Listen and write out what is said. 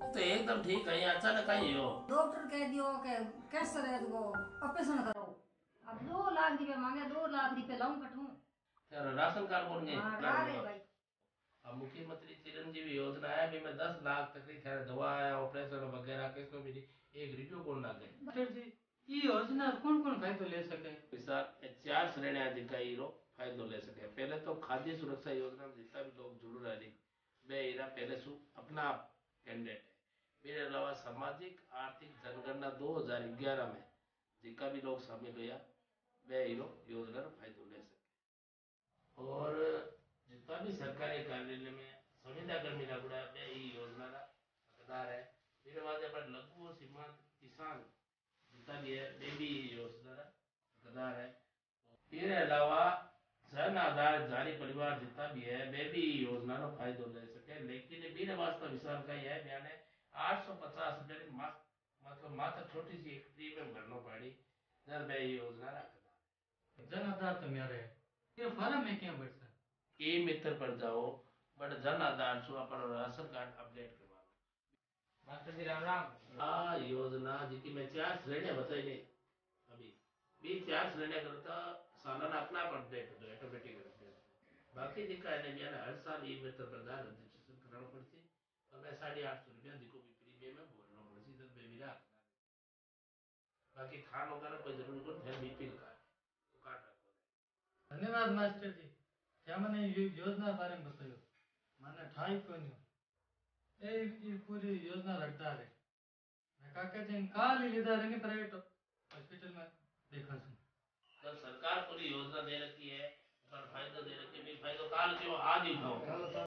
तो एकदम ठीक है। अचानक आई हो। डॉक्टर कह दियो कि कैंसर है तो ऑपरेशन करो। अब 2 लाख रुपए मांगे, 2 लाख रुपए लाऊं कठूं। तेरा राशन कार्ड बन गए। हाँ कार्ड है भाई। अब मुख्यमंत्री चिरंजीवी योजना है भी मैं 10 लाख तक की दवा ऑपरेशन वगैरह किसमें भी एक रुपयो कौन ना गए। डॉक्टर जी ये योजना कौन कौन फायदो ले सके? विशाल 4 श्रेणी अधिकारी रो फायदो ले सके। पहले तो खाद्य सुरक्षा योजना में जितना भी लोग जुड़ रहे वे हीरा पहले सु अपना कैंडिडेट है। मेरे अलावा सामाजिक आर्थिक जनगणना 2011 में जितना भी लोग शामिल हुआ वे हीरो योजना रो फायदो ले सके। और जितना भी सरकारी कार्यालय में संविदा कर्मी लागूड़ा वे ई योजना का हकदार है। मेरे बाद अपन लघु और सीमांत किसान जितना भी है वे भी योजना का हकदार है। इसके अलावा जन आधार जारी परिवार जितना भी है वे भी योजना का फायदो ले सके। लेकिन मेरे वास्ते विशाल का यह बयान है 850 रुपये की मतलब मात्र छोटी सी एक प्रीमियम भरना पड़ी जब वे योजना रखना। जन आधार तो मेरे है ये फॉर्म में क्या बढ़ता ए मित्र पर जाओ बट जन आधार छो अपन राशन कार्ड अपडेट करवा लो। मास्टर जी राम राम। आ योजना जिकी मैं 4 श्रेणियां बताई नहीं अभी भी 4 श्रेणियां करता सालाना अपना अपडेट हो ऑटोमेटिक अपडेट। बाकी दिखा है भी हर साल ई मित्र प्रधान रजिस्ट्रेशन कराना पड़ती और मैं 850 रुपया जिको भी प्रीमियम में भरना पड़ती तब बेमिरा बाकी थान होगा ना कोई जरूरी को फिर बीपी का काट रखो। धन्यवाद मास्टर जी क्या मैंने योजना बारे में बतायो मैंने ठाई को नहीं ये पूरी योजना रखता है। मैं काका जी काल ही लीधा रहने प्राइवेट हॉस्पिटल में देखा सुन जब सरकार पूरी योजना दे रखी है पर फायदा दे रखी है फायदा काल क्यों आज ही उठाओ।